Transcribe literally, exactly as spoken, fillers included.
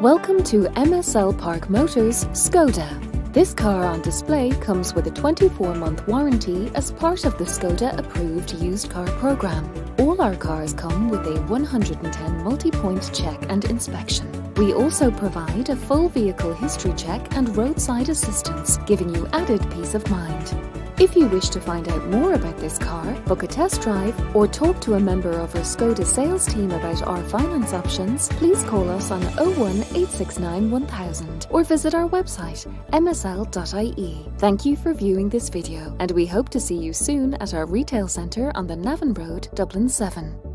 Welcome to M S L Park Motors Skoda. This car on display comes with a twenty-four month warranty as part of the Skoda approved used car program. All our cars come with a one hundred ten multi-point check and inspection. We also provide a full vehicle history check and roadside assistance, giving you added peace of mind. If you wish to find out more about this car, book a test drive, or talk to a member of our Skoda sales team about our finance options, please call us on oh one, eight six nine, one thousand or visit our website m s l dot i e. Thank you for viewing this video, and we hope to see you soon at our retail centre on the Navan Road, Dublin seven.